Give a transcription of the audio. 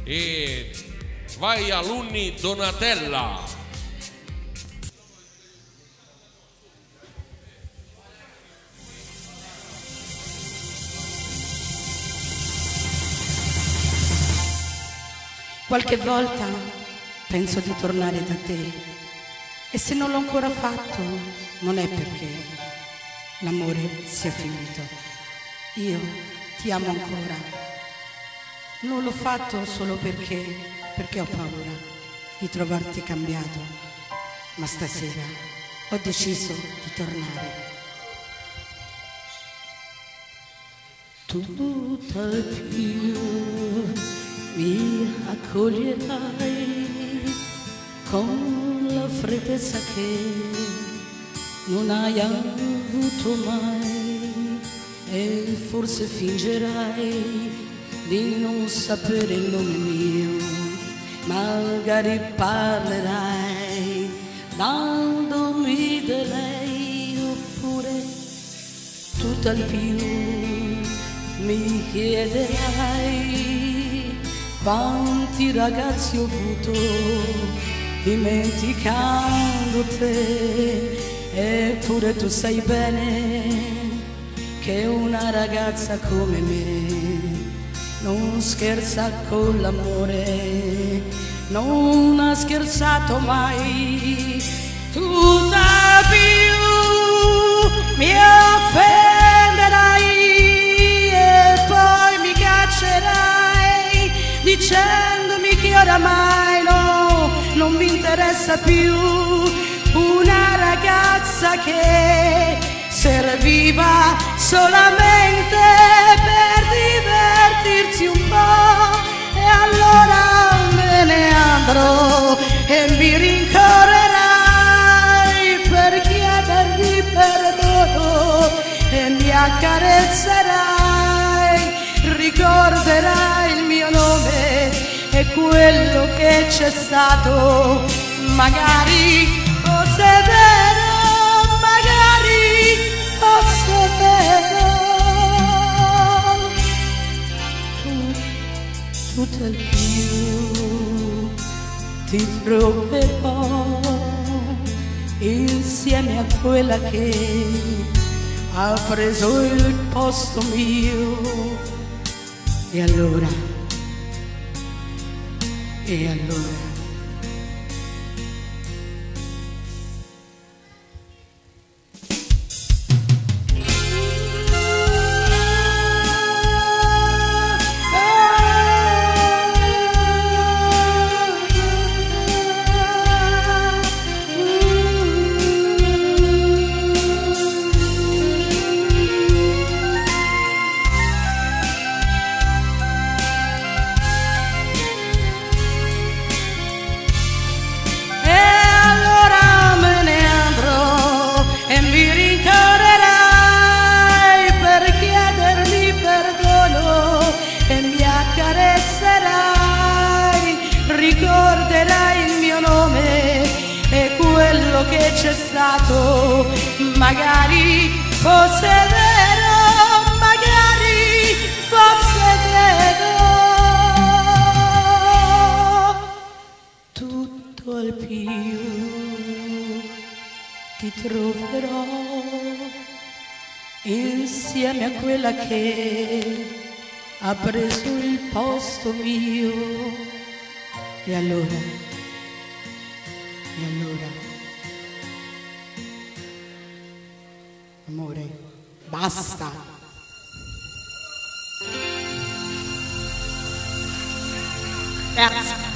e vai alunni Donatella. Qualche volta penso di tornare da te e se non l'ho ancora fatto non è perché l'amore sia finito. Io ti amo ancora. Non l'ho fatto solo perché ho paura di trovarti cambiato, ma stasera ho deciso di tornare. Tutt'al più mi accoglierai con la freddezza che non hai avuto mai e forse fingerai di non sapere il nome mio, magari parlerai dandomi di lei, oppure tutt'al più mi chiederai quanti ragazzi ho avuto dimenticando te, eppure tu sai bene che una ragazza come me non scherza con l'amore, non ha scherzato mai. Tutt'al più mi offenderai e poi mi caccerai dicendomi che oramai no, non mi interessa più una ragazza che serviva solamente per divertirsi un po', e allora me ne andrò e mi rincorrerai per chiedermi perdono e mi accarezzerai, ricorderai il mio nome e quello che c'è stato, magari fosse vero, magari fosse vero. Tutt'al più ti troverò insieme a quella che ha preso il posto mio, e allora ricorderai il mio nome e quello che c'è stato, magari fosse vero, magari fosse vero. Tutt'al più ti troverò insieme a quella che ha preso il posto mio. E allora, amore, basta. Grazie.